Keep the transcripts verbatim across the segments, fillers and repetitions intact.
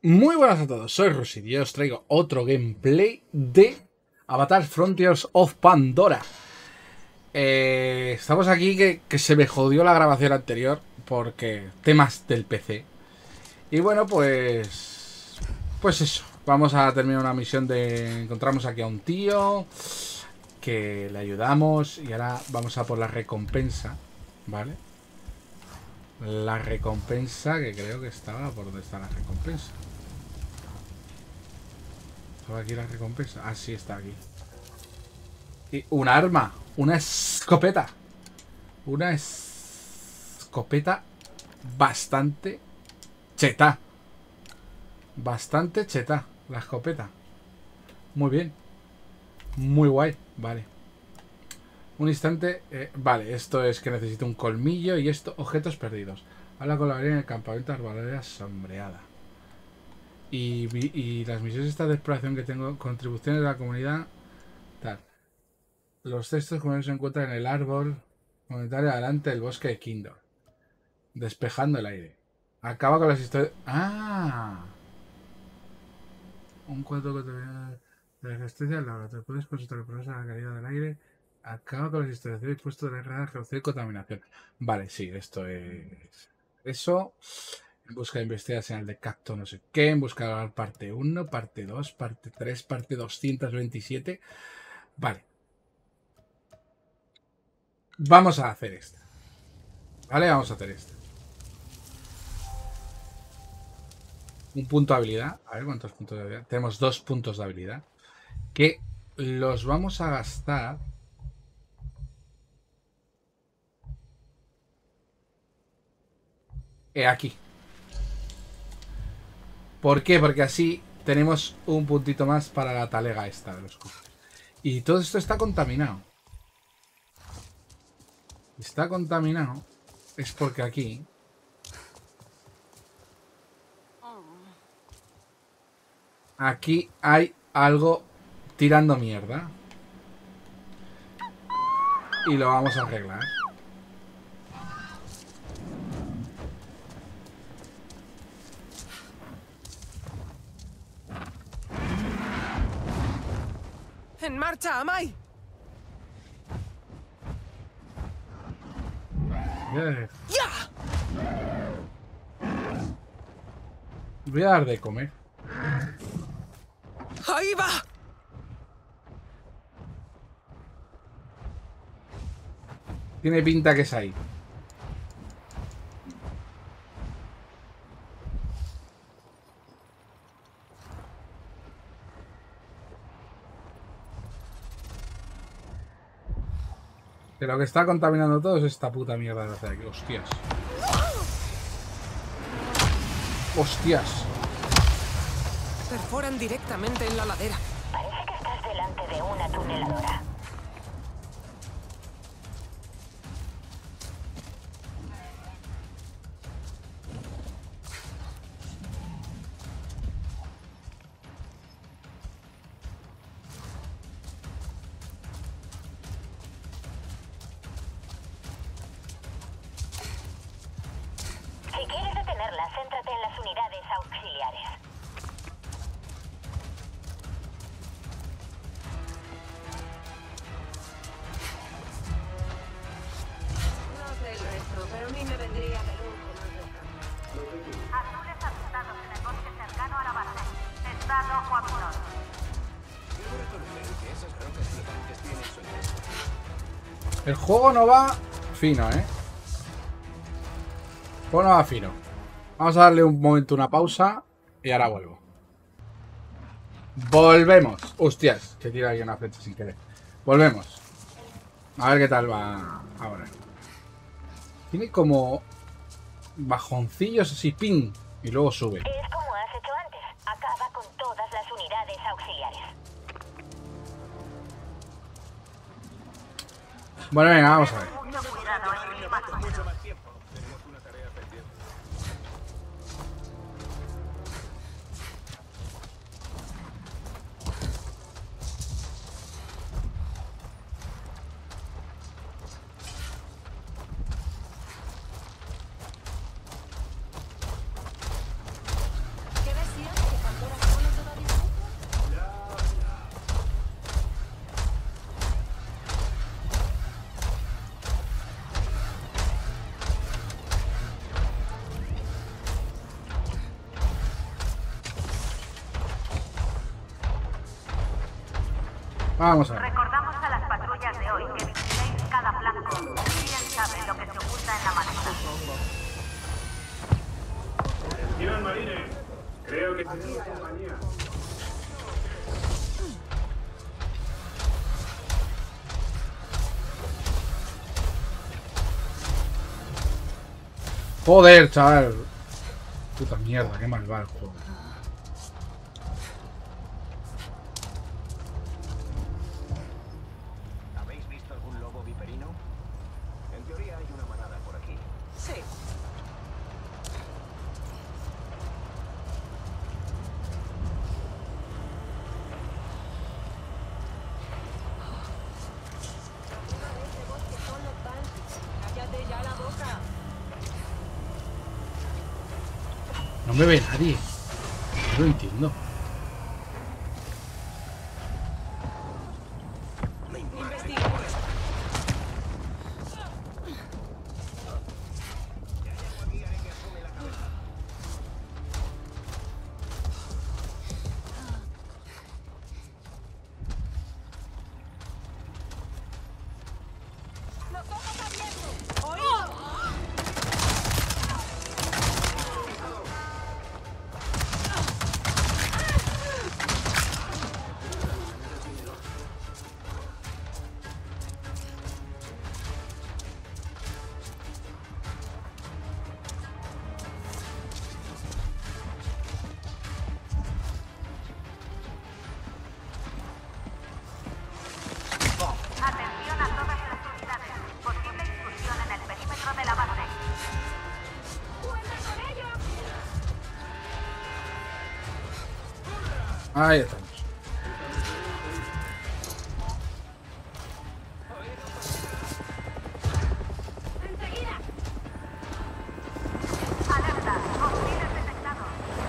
Muy buenas a todos, soy Rusid y os traigo otro gameplay de Avatar Frontiers of Pandora. Eh, estamos aquí que, que se me jodió la grabación anterior porque temas del P C. Y bueno, pues... Pues eso, vamos a terminar una misión de... Encontramos aquí a un tío que le ayudamos y ahora vamos a por la recompensa, ¿vale? La recompensa que creo que estaba... ¿Por dónde está la recompensa? ¿Estaba aquí la recompensa? Ah, sí, está aquí. Y un arma. Una escopeta. Una escopeta bastante cheta. Bastante cheta la escopeta. Muy bien. Muy guay. Vale. Un instante. Eh, vale, esto es que necesito un colmillo y esto, objetos perdidos. Habla con la en el campamento de Arboleda Sombreada. Y, y las misiones estas de exploración que tengo, contribuciones de la comunidad, tal. Los textos como se encuentran en el árbol monetario adelante del bosque de Kindor. Despejando el aire. Acaba con las historias. ¡Ah! Un cuadro que te de la resistencia al laboratorio. Puedes consultar el progreso de la calidad del aire. Acaba con las instalaciones puestos de radar, reducir contaminación. Vale, sí, esto es. Eso. En busca de investigar señal de capto no sé qué. En busca de parte uno, parte dos, parte tres, parte doscientos veintisiete. Vale. Vamos a hacer esto. Vale, vamos a hacer esto. Un punto de habilidad. A ver cuántos puntos de habilidad. Tenemos dos puntos de habilidad. Que los vamos a gastar. Eh, aquí. ¿Por qué? Porque así tenemos un puntito más para la talega esta de los cofres. Y todo esto está contaminado. Está contaminado. Es porque aquí... Aquí hay algo tirando mierda. Y lo vamos a arreglar. ¡En marcha, Amai! ¡Ya! Voy a dar de comer. ¡Ahí va! Tiene pinta que es ahí. Que lo que está contaminando todo es esta puta mierda de hacer aquí. Hostias. Hostias. Perforan directamente en la ladera. Parece que estás delante de una tuneladora. Si quieres detenerla, céntrate en las unidades auxiliares. No sé el resto, pero a mí me vendría de lujo más de Azules avistados en el bosque cercano a la base. Está rojo apurado. Debo reconocer que esas rocas flotantes tienen su efecto. El juego no va fino, ¿eh? El juego no va fino. Vamos a darle un momento una pausa y ahora vuelvo. Volvemos. Hostias, que tira aquí una flecha sin querer. Volvemos. A ver qué tal va ahora. Tiene como bajoncillos así, ping, y luego sube. Es como has hecho antes. Acaba con todas las unidades auxiliares. Bueno, venga, vamos a ver. Mucho cuidado en el paso. Mucho más tiempo. Tenemos una tarea pendiente. ¿Qué decías? Vamos a ver. Recordamos a las patrullas de hoy que vigiléis cada flanco. ¿Quién sabe lo que se oculta en la maleza? Atención, marines. Creo que tenemos compañía. Joder, chaval. Puta mierda, qué mal va el juego. ¿Habéis visto algún lobo viperino? En teoría hay una manada por aquí. Sí. Cállate ya la boca. No me ve nadie. No lo entiendo. Atención a todas las unidades. Posible intrusión en el perímetro de la base. Ahí estamos. Alerta. Hostiles detectados.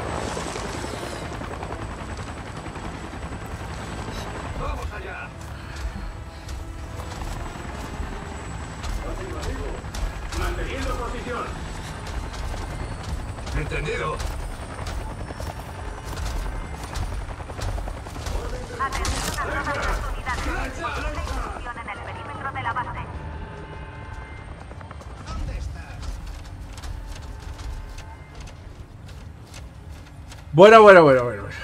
¡Vamos allá! Manteniendo posición. Entendido. Atención a todas las unidades. Posible intrusión en el perímetro de la base. ¿Dónde estás? Bueno, bueno, bueno, bueno. bueno.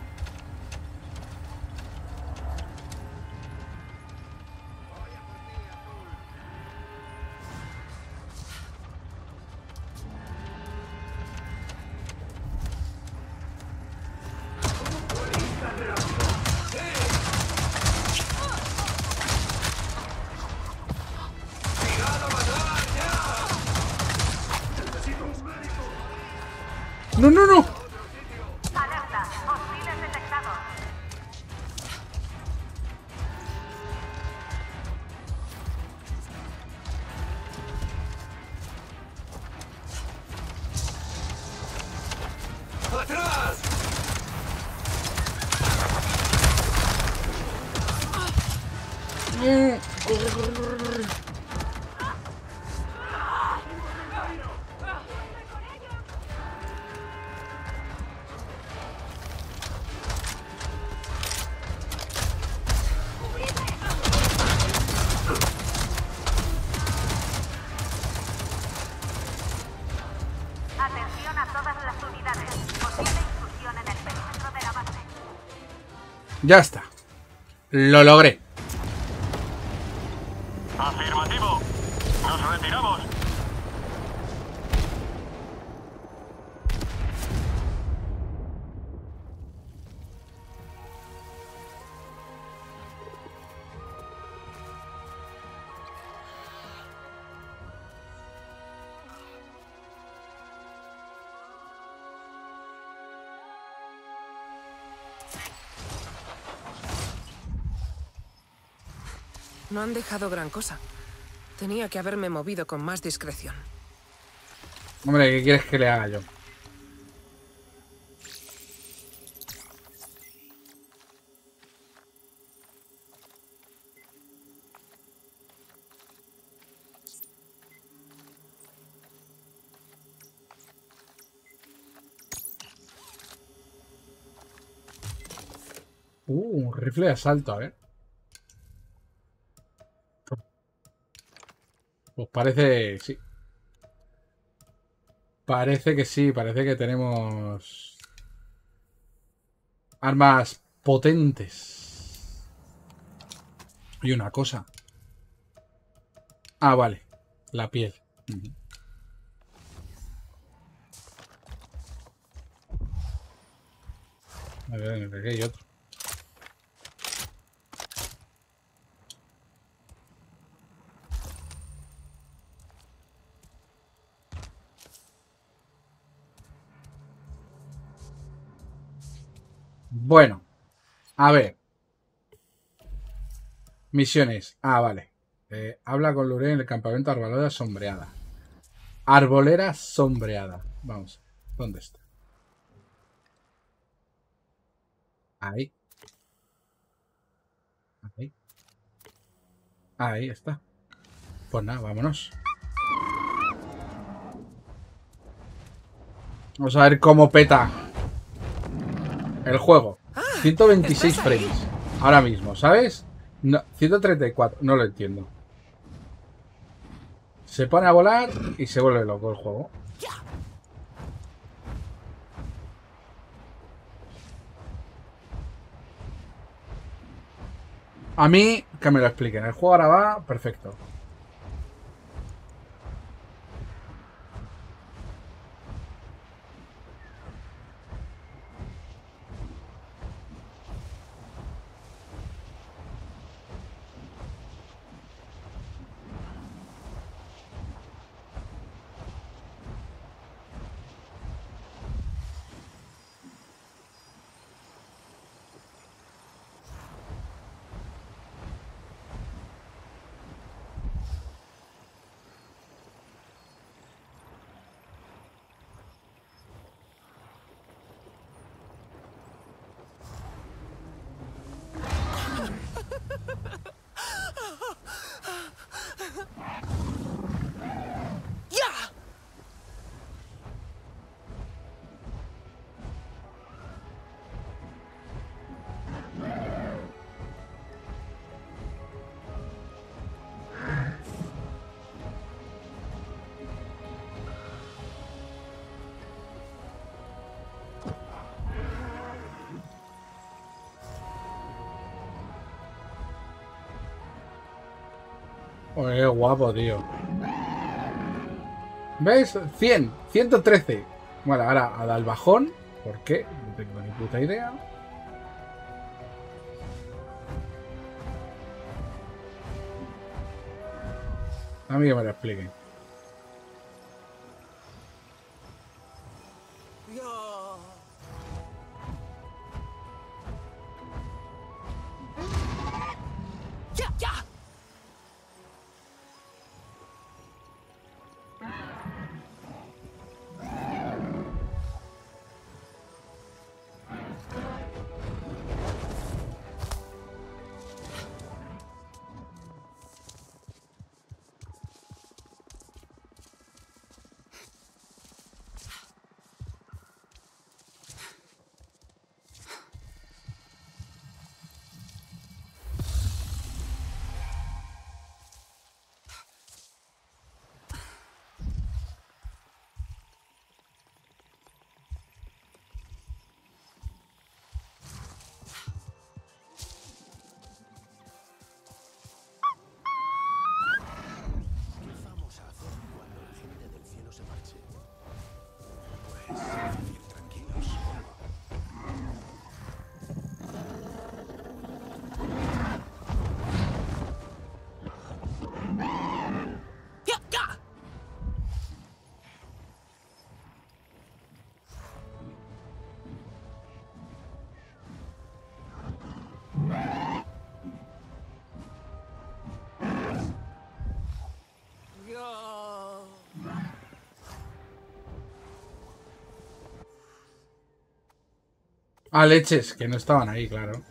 No, no, no. Alerta. Hostiles detectados. ¡Atrás! Atención a todas las unidades. Posible intrusión en el perímetro de la base. Ya está. Lo logré. Afirmativo. Nos retiramos. No han dejado gran cosa. Tenía que haberme movido con más discreción. Hombre, ¿qué quieres que le haga yo? Uh, un rifle de asalto, a ver. parece... Sí. Parece que sí, parece que tenemos... armas potentes. Y una cosa. Ah, vale. La piel. Uh-huh. A ver, aquí hay otro. Bueno, a ver. Misiones. Ah, vale. Eh, habla con Luré en el campamento Arbolera Sombreada. Arbolera Sombreada. Vamos. ¿Dónde está? Ahí. Ahí. Ahí está. Pues nada, vámonos. Vamos a ver cómo peta el juego. ciento veintiséis frames. Ahora mismo, ¿sabes? No, ciento treinta y cuatro. No lo entiendo. Se pone a volar y se vuelve loco el juego. A mí, que me lo expliquen. El juego ahora va perfecto. Oye, qué guapo, tío. ¿Ves? cien, ciento trece. Bueno, ahora a dar el bajón. ¿Por qué? No tengo ni puta idea. A mí que me lo expliquen. Ah, leches, que no estaban ahí, claro.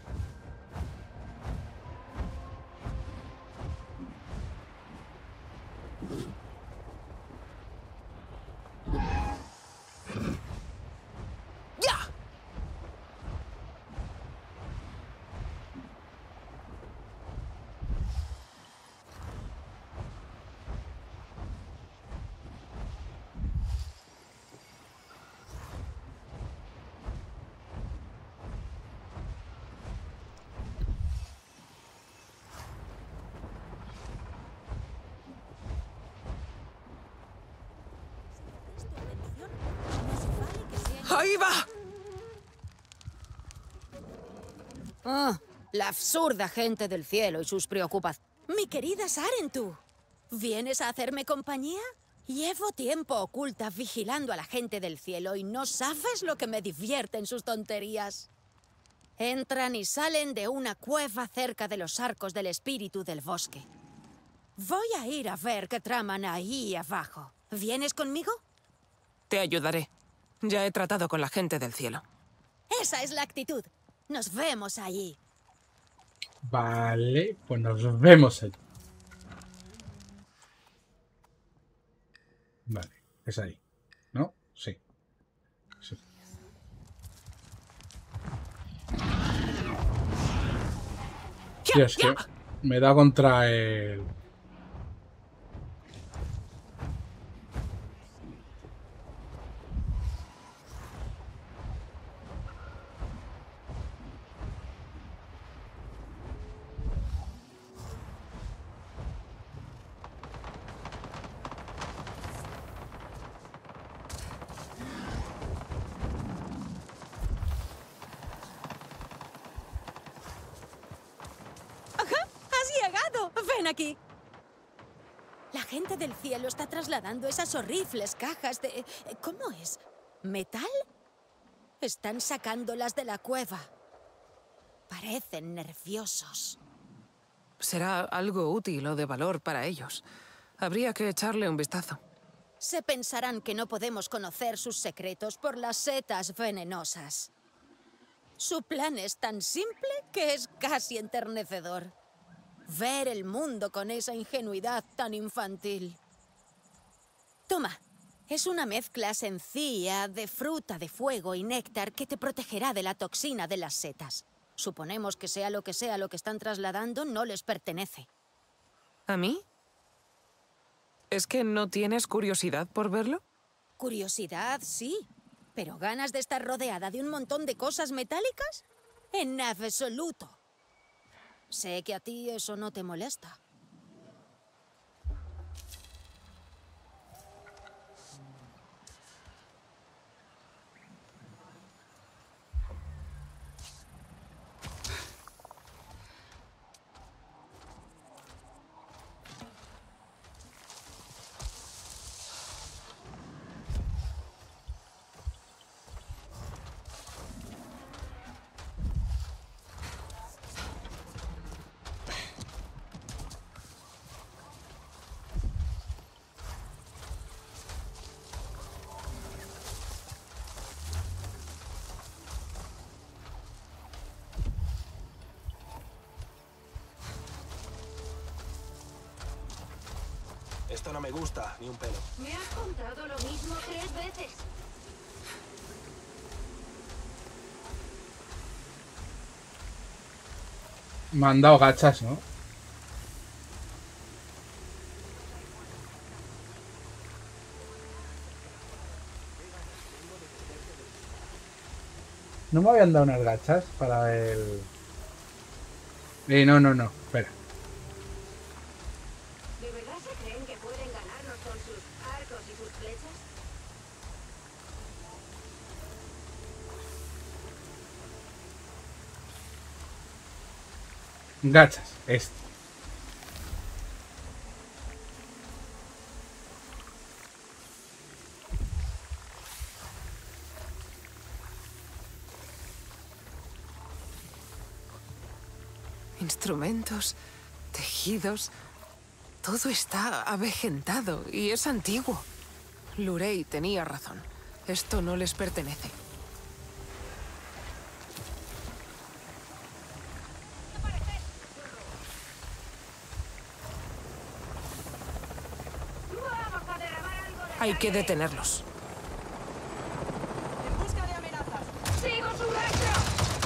¡Ahí va! Ah, la absurda gente del cielo y sus preocupaciones. Mi querida Sarentu, ¿vienes a hacerme compañía? Llevo tiempo oculta vigilando a la gente del cielo y no sabes lo que me divierte en sus tonterías. Entran y salen de una cueva cerca de los arcos del espíritu del bosque. Voy a ir a ver qué traman ahí abajo. ¿Vienes conmigo? Te ayudaré. Ya he tratado con la gente del cielo. Esa es la actitud. Nos vemos allí. Vale, pues nos vemos allí. Vale, es ahí, ¿no? Sí. Sí. Tío, es que me da contra el... ¡Ven aquí! La gente del cielo está trasladando esas horribles cajas de... ¿Cómo es? ¿Metal? Están sacándolas de la cueva. Parecen nerviosos. Será algo útil o de valor para ellos. Habría que echarle un vistazo. Se pensarán que no podemos conocer sus secretos por las setas venenosas. Su plan es tan simple que es casi enternecedor. Ver el mundo con esa ingenuidad tan infantil. Toma, es una mezcla sencilla de fruta de fuego y néctar que te protegerá de la toxina de las setas. Suponemos que sea lo que sea lo que están trasladando, no les pertenece. ¿A mí? ¿Es que no tienes curiosidad por verlo? Curiosidad, sí. ¿Pero ganas de estar rodeada de un montón de cosas metálicas? En absoluto. Sé que a ti eso no te molesta. Esto no me gusta, ni un pelo. Me has contado lo mismo tres veces. Me han dado gachas, ¿no? ¿No me habían dado unas gachas para el...? Eh, no, no, no, espera. ¿De verdad se creen que pueden ganarnos con sus arcos y sus flechas? Gachas, este. Instrumentos, tejidos... Todo está avejentado y es antiguo. Lurey tenía razón. Esto no les pertenece. Hay que detenerlos. En busca de amenazas. ¡Sigo su rastro!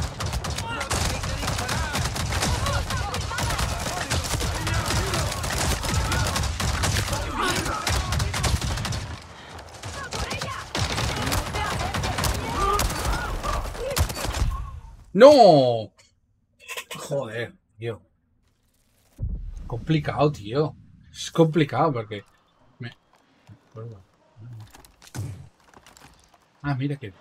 ¡No! Joder, tío. Complicado, tío. Es complicado porque... Me... Ah, mira que...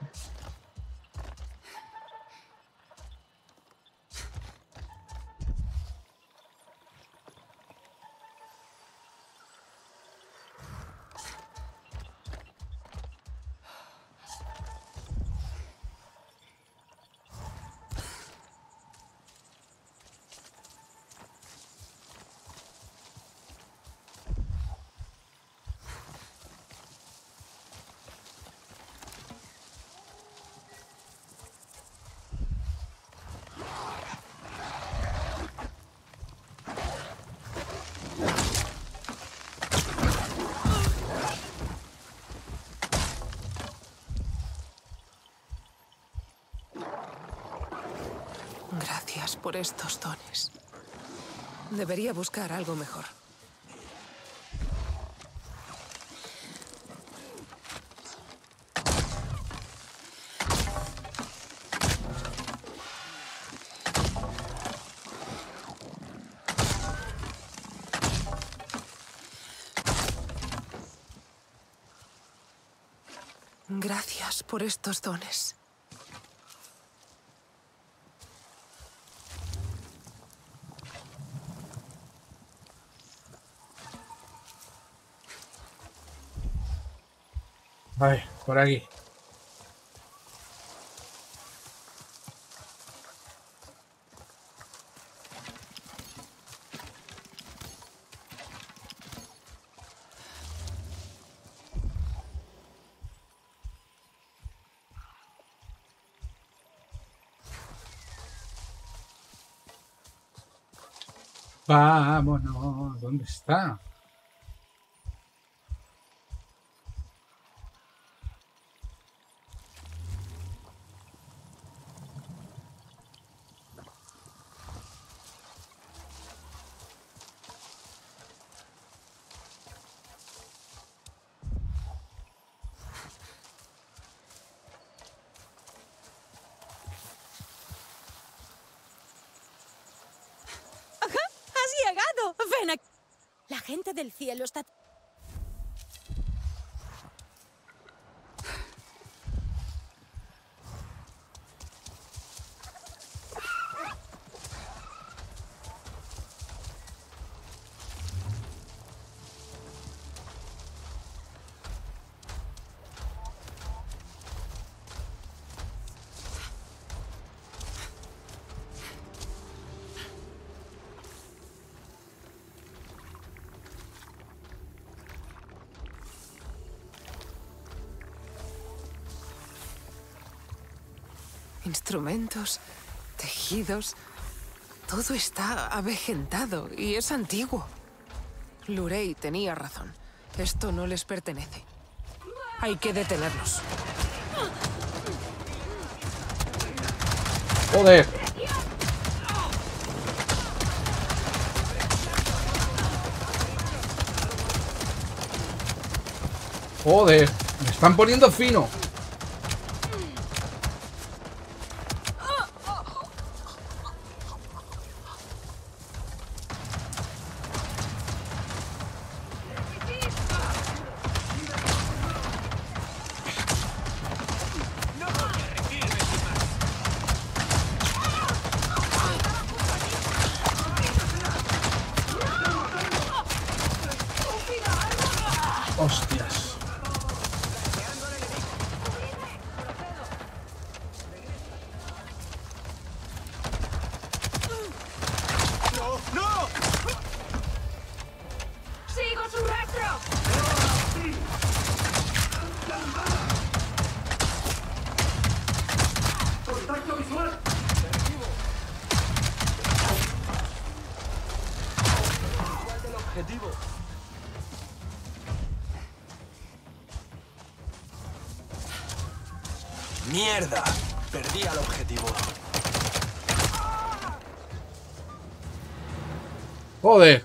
Gracias por estos dones. Debería buscar algo mejor. Gracias por estos dones. A ver, por aquí. Vámonos. ¿Dónde está? ¡Has llegado! ¡Ven aquí! La gente del cielo está... Instrumentos, tejidos... Todo está avejentado y es antiguo. Lurey tenía razón. Esto no les pertenece. Hay que detenerlos. ¡Joder! ¡Joder! Me están poniendo fino. Hostias. ¡Sigo su rastro! ¡Contacto visual! ¿Cuál del objetivo? ¡Mierda! Perdí al objetivo. ¡Joder!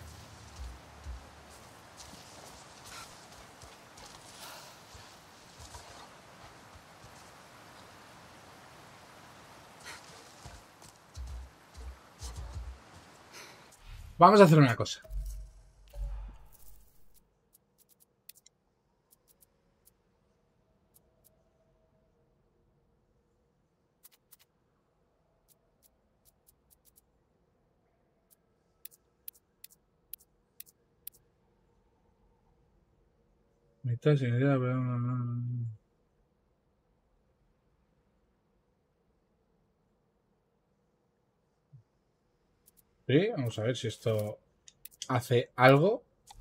Vamos a hacer una cosa. Mitad sin idea, pero no, no, no. Sí, vamos a ver si esto hace algo.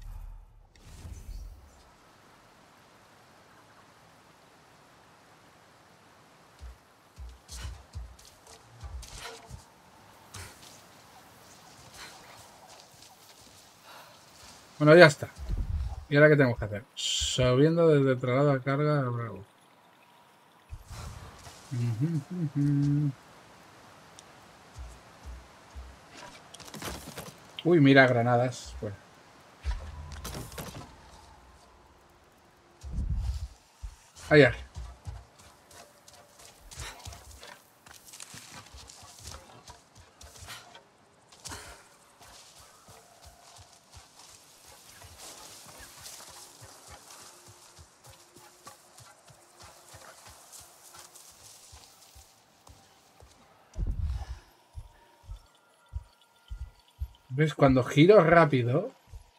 Bueno, ya está. ¿Y ahora qué tenemos que hacer? Subiendo desde el traslado a carga. Bravo. Uy, mira, granadas. Bueno. Allá. ¿Ves? Cuando giro rápido...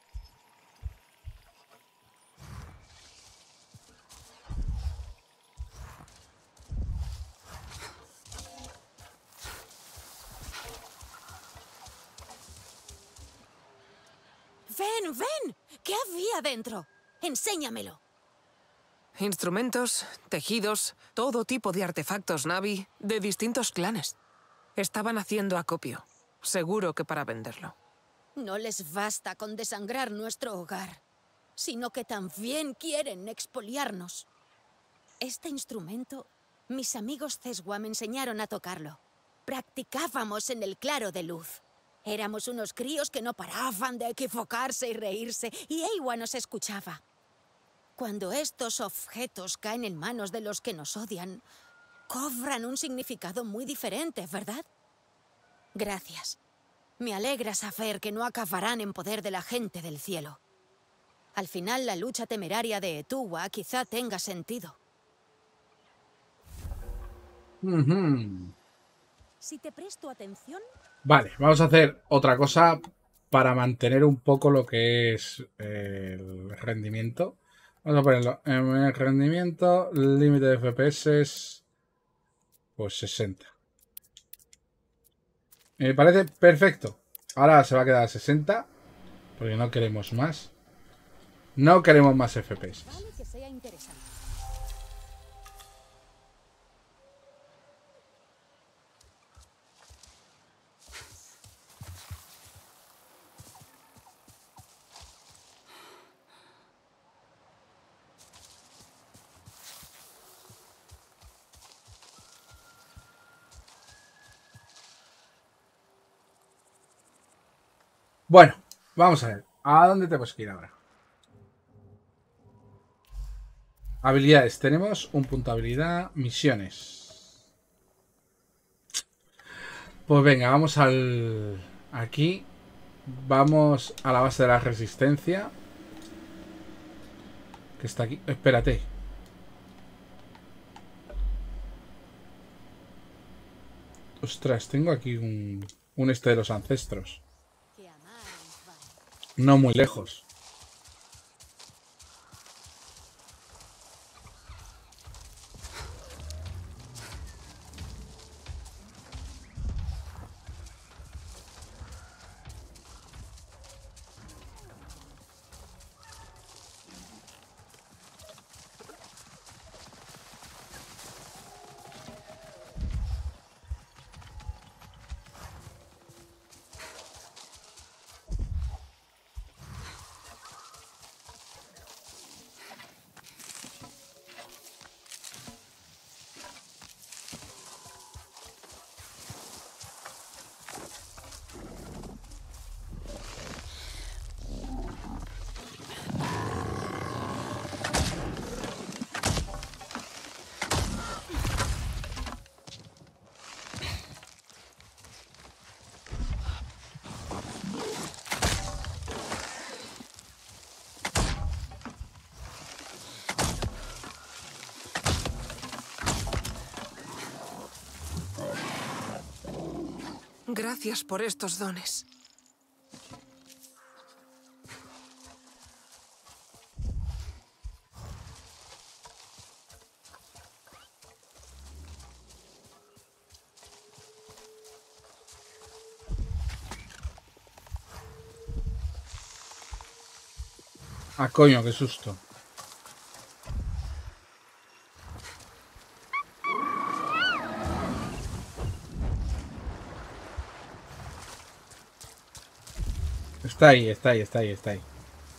¡Ven, ven! ¿Qué había dentro? Enséñamelo. Instrumentos, tejidos, todo tipo de artefactos Navi de distintos clanes. Estaban haciendo acopio. Seguro que para venderlo. No les basta con desangrar nuestro hogar, sino que también quieren expoliarnos. Este instrumento, mis amigos Ceswa me enseñaron a tocarlo. Practicábamos en el claro de luz. Éramos unos críos que no paraban de equivocarse y reírse, y Eywa nos escuchaba. Cuando estos objetos caen en manos de los que nos odian, cobran un significado muy diferente, ¿verdad? Gracias. Me alegra saber que no acabarán en poder de la gente del cielo. Al final, la lucha temeraria de Etuwa quizá tenga sentido. Uh-huh. Si te presto atención... Vale, vamos a hacer otra cosa para mantener un poco lo que es el rendimiento. Vamos a ponerlo en el rendimiento, límite de F P S, pues sesenta. Me parece perfecto. Ahora se va a quedar a sesenta, porque no queremos más. No queremos más F P S. Vale que sea interesante. Bueno, vamos a ver. ¿A dónde tenemos que ir ahora? Habilidades. Tenemos un punto de habilidad. Misiones. Pues venga, vamos al... Aquí. Vamos a la base de la resistencia. Que está aquí. Espérate. Ostras, tengo aquí un... Un este de los ancestros. No muy lejos. Gracias por estos dones. Ah, coño, qué susto. Está ahí, está ahí, está ahí, está ahí.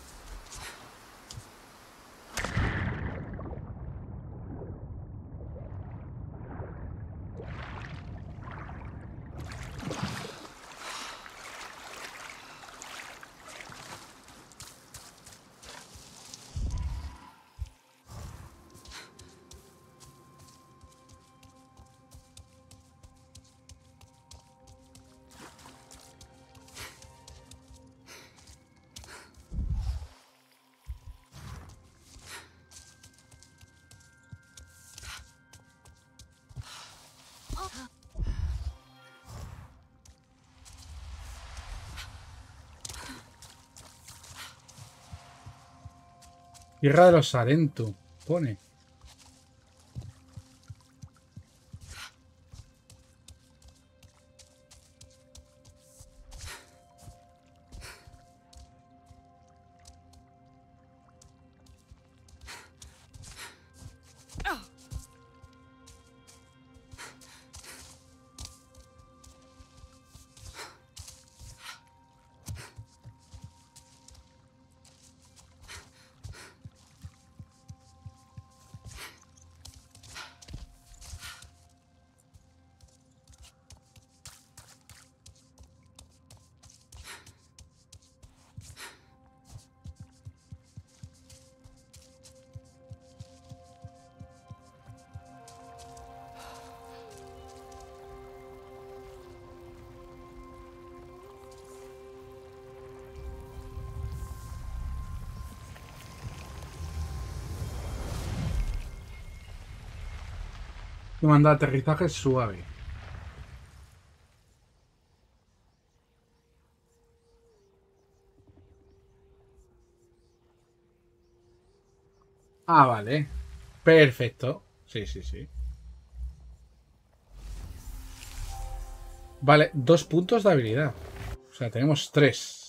Tierra de los Sarentu, pone. Y manda aterrizaje suave. Ah, vale. Perfecto. Sí, sí, sí. Vale, dos puntos de habilidad. O sea, tenemos tres.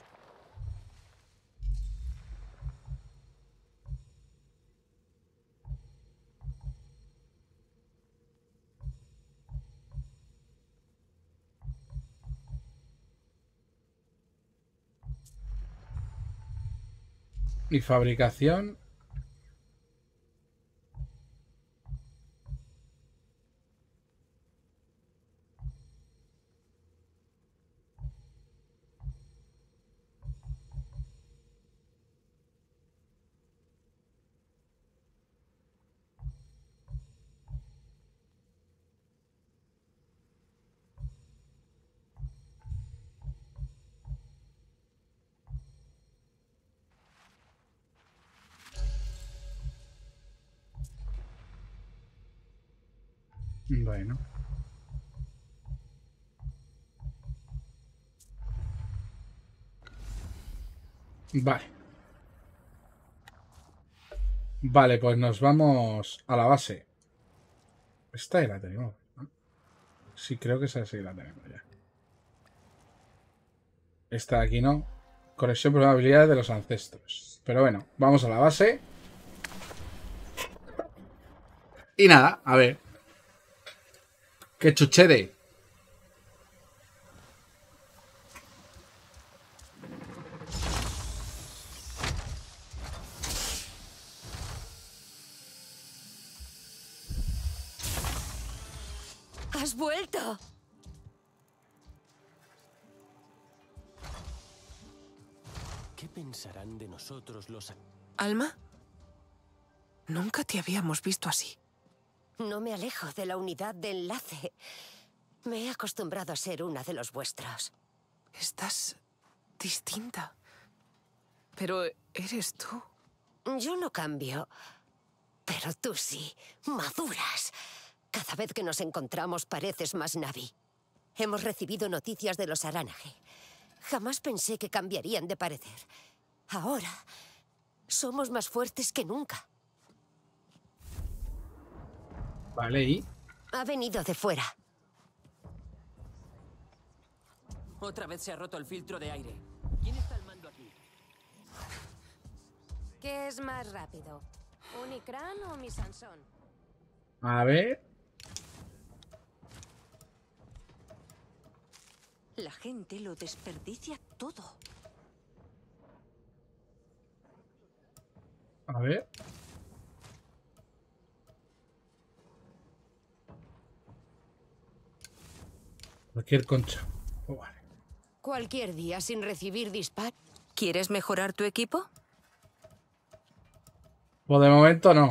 Y fabricación. Bueno. Vale. Vale, pues nos vamos a la base. Esta ya la tenemos, ¿no? Sí, creo que esa sí la tenemos ya. Esta de aquí no. Conexión probabilidades de los ancestros. Pero bueno, vamos a la base. Y nada, a ver. ¿Qué chuchede? ¡Has vuelto! ¿Qué pensarán de nosotros los... ¿Alma? Nunca te habíamos visto así. No me alejo de la unidad de enlace. Me he acostumbrado a ser una de los vuestros. Estás distinta. Pero eres tú. Yo no cambio. Pero tú sí. Maduras. Cada vez que nos encontramos pareces más Navi. Hemos recibido noticias de los Aránage. Jamás pensé que cambiarían de parecer. Ahora somos más fuertes que nunca. Vale, ¿y? Ha venido de fuera. Otra vez se ha roto el filtro de aire. ¿Quién está al mando aquí? ¿Qué es más rápido? ¿Unicran o mi Sansón? A ver. La gente lo desperdicia todo. A ver. Cualquier concha. Oh, vale. Cualquier día sin recibir disparo. ¿Quieres mejorar tu equipo? Pues de momento no.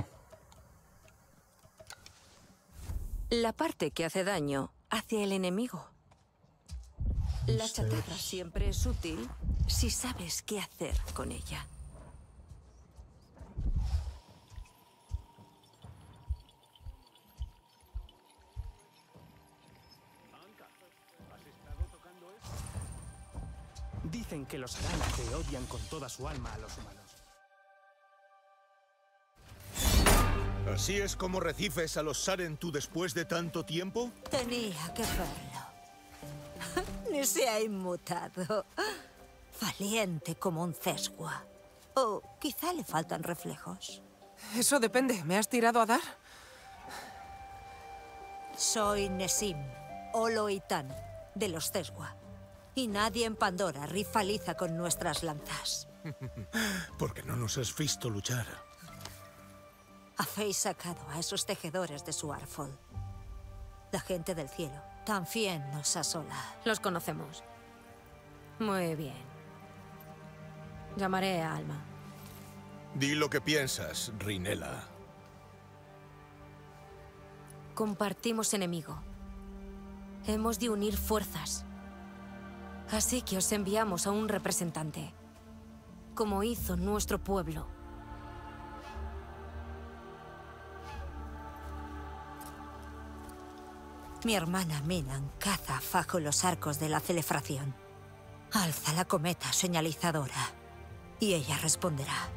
La parte que hace daño hacia el enemigo. La chatarra siempre es útil si sabes qué hacer con ella. Dicen que los Aranaje odian con toda su alma a los humanos. ¿Así es como recibes a los Sarentu después de tanto tiempo? Tenía que verlo. Ni se ha inmutado. Valiente como un Cesgua. O quizá le faltan reflejos. Eso depende. ¿Me has tirado a dar? Soy Nesim, Oloitán, de los Cesgua. Y nadie en Pandora rivaliza con nuestras lanzas. Porque no nos has visto luchar. Habéis sacado a esos tejedores de su Arfol. La gente del cielo también nos asola. Los conocemos. Muy bien. Llamaré a Alma. Di lo que piensas, Rinella. Compartimos enemigo. Hemos de unir fuerzas. Así que os enviamos a un representante, como hizo nuestro pueblo. Mi hermana Minan caza bajo los arcos de la celebración. Alza la cometa señalizadora y ella responderá.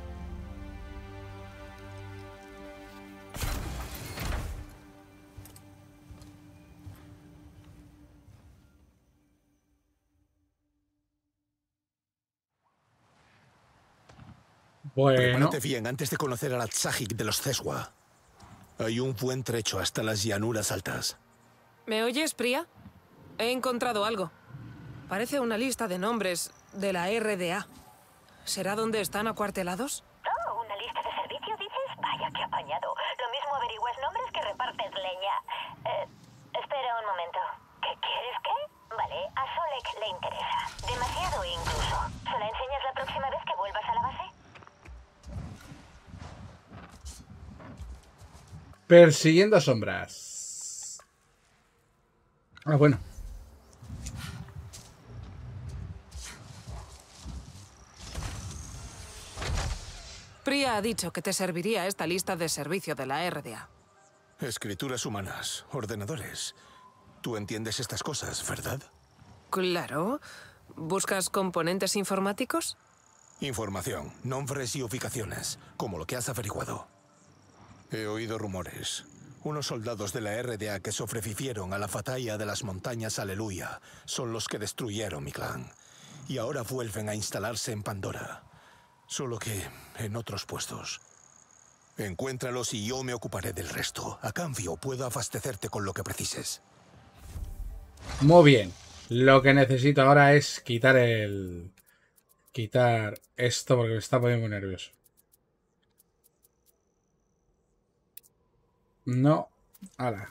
Bueno. Prepárate bien antes de conocer al Atsajik de los Cesgua. Hay un buen trecho hasta las llanuras altas. ¿Me oyes, Priya? He encontrado algo. Parece una lista de nombres de la R D A. ¿Será donde están acuartelados? Oh, ¿una lista de servicio dices? Vaya, qué apañado. Lo mismo averiguas nombres que repartes leña. Eh, espera un momento. ¿Qué quieres qué? Vale, a Solek le interesa. Demasiado incluso. ¿Se la enseñas la próxima vez que vuelvas a la base? Persiguiendo sombras. Ah, bueno. Priya ha dicho que te serviría esta lista de servicio de la R D A. Escrituras humanas, ordenadores. Tú entiendes estas cosas, ¿verdad? Claro. ¿Buscas componentes informáticos? Información, nombres y ubicaciones, como lo que has averiguado. He oído rumores. Unos soldados de la R D A que sobrevivieron a la batalla de las montañas Aleluya son los que destruyeron mi clan. Y ahora vuelven a instalarse en Pandora. Solo que en otros puestos. Encuéntralos y yo me ocuparé del resto. A cambio, puedo abastecerte con lo que precises. Muy bien. Lo que necesito ahora es quitar el... Quitar esto porque me está poniendo muy nervioso. No. Ala.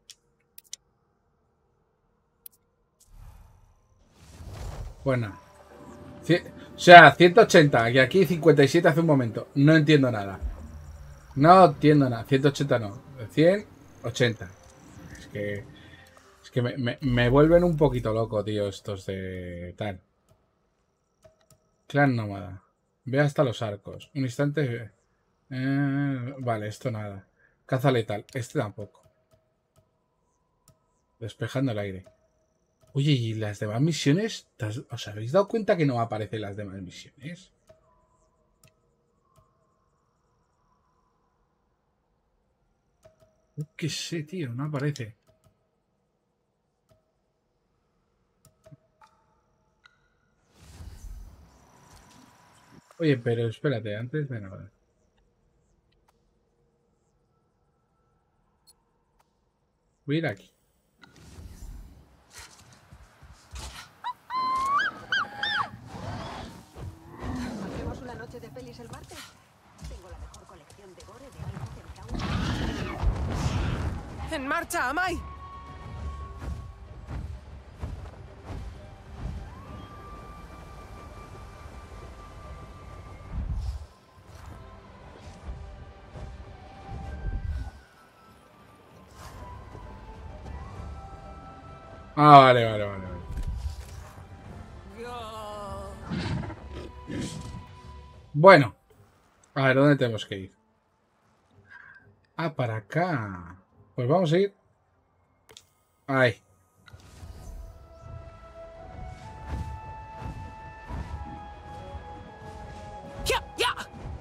Bueno. O sea, ciento ochenta. Y aquí cincuenta y siete hace un momento. No entiendo nada. No entiendo nada. ciento ochenta no. cien, ochenta. Es que... Es que me, me, me vuelven un poquito loco, tío, estos de... Tal. Clan nómada. Ve hasta los arcos. Un instante... Eh, vale, esto nada. Caza letal. Este tampoco. Despejando el aire. Oye, ¿y las demás misiones? ¿Os habéis dado cuenta que no aparecen las demás misiones? ¿Qué sé, tío? No aparece. Oye, pero espérate, antes... Venga, vale. Voy a ir aquí. ¿Hacemos una noche de pelis el martes? Tengo la mejor colección de gore de Alpha Centauri. ¡En marcha, Amai! Ah, vale, vale, vale, vale. Bueno. A ver, ¿dónde tenemos que ir? Ah, para acá. Pues vamos a ir. Ahí. ¡Ya! ¡Ya!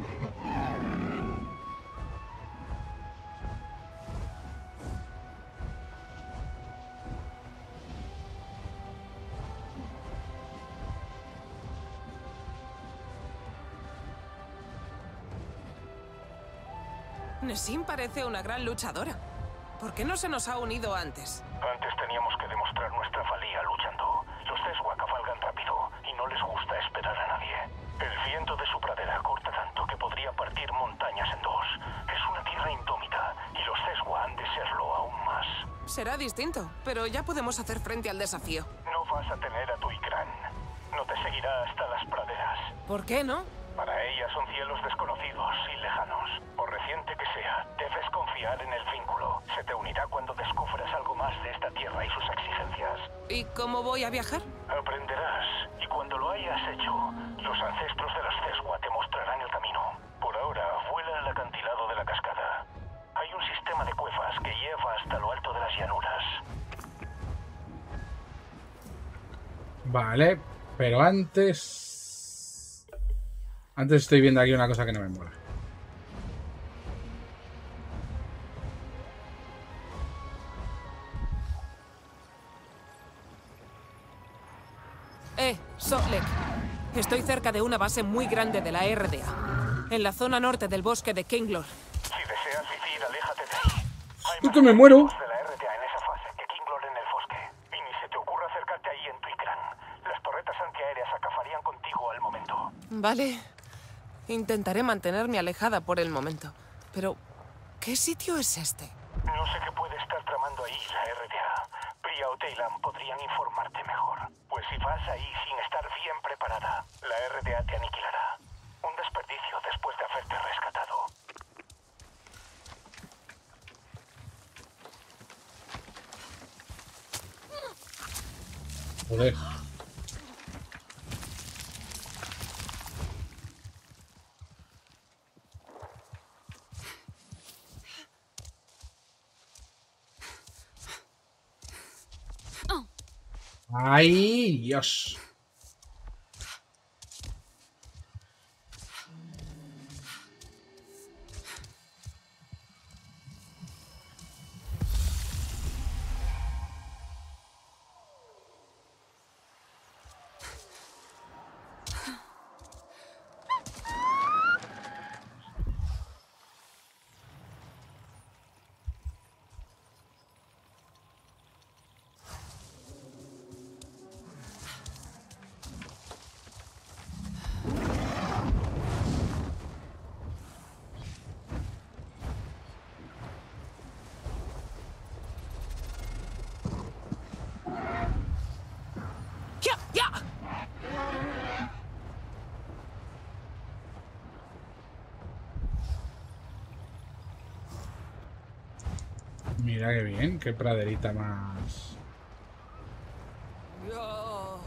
Nessim parece una gran luchadora. ¿Por qué no se nos ha unido antes? Antes teníamos que demostrar nuestra valía luchando. Los Teswa cabalgan rápido y no les gusta esperar a nadie. El viento de su pradera corta tanto que podría partir montañas en dos. Es una tierra indómita y los Teswa han de serlo aún más. Será distinto, pero ya podemos hacer frente al desafío. No vas a tener a tu Ikran. No te seguirá hasta las praderas. ¿Por qué no? Para ella son cielos desconocidos y lejanos. Por reciente que sea, debes confiar en el vínculo. Se te unirá cuando descubras algo más de esta tierra y sus exigencias. ¿Y cómo voy a viajar? Aprenderás, y cuando lo hayas hecho, los ancestros de los Teswa te mostrarán el camino. Por ahora, vuela al acantilado de la cascada. Hay un sistema de cuevas que lleva hasta lo alto de las llanuras. Vale, pero antes... Antes estoy viendo aquí una cosa que no me mola. Eh, Solek. Estoy cerca de una base muy grande de la R D A. En la zona norte del bosque de Kinglor. Si deseas vivir, aléjate de ahí. Hay ¡Es que me muero! más de la R D A en esa fase que Kinglor en el bosque. Y ni se te ocurra acercarte ahí en tu Ikran. Las torretas antiaéreas acabarían contigo al momento. Vale. Intentaré mantenerme alejada por el momento. Pero, ¿qué sitio es este? No sé qué puede estar tramando ahí la R D A. Priya o Teylan podrían informarte mejor. Pues si vas ahí sin estar bien preparada, la R D A te aniquilará. Un desperdicio después de haberte rescatado. Joder. ¡Ay, Dios! ¡Ya! ¡Ya! Mira qué bien, qué praderita más... Yo...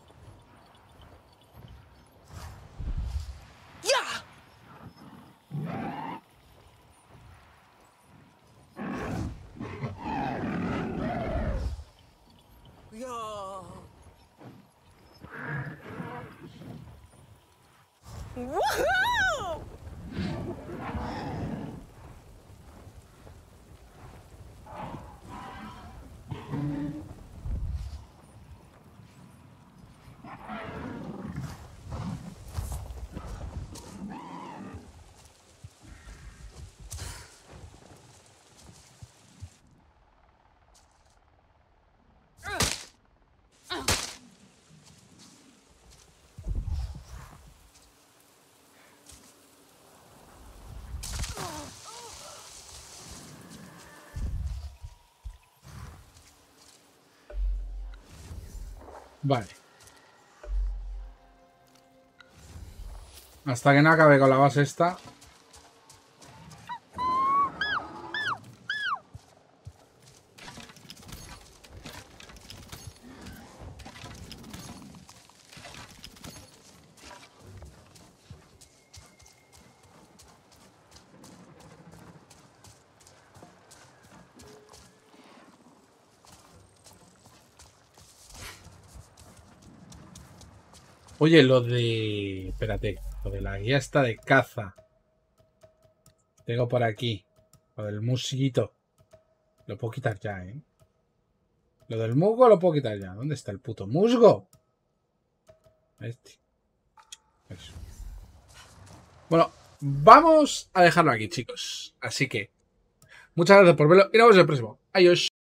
¡Ya! ¡Woohoo! Vale. Hasta que no acabe con la base esta. Oye, lo de... Espérate, lo de la guía esta de caza. Tengo por aquí. Lo del musguito. Lo puedo quitar ya, ¿eh? Lo del musgo lo puedo quitar ya. ¿Dónde está el puto musgo? Este. Eso. Bueno, vamos a dejarlo aquí, chicos. Así que, muchas gracias por verlo y nos vemos en el próximo. Adiós.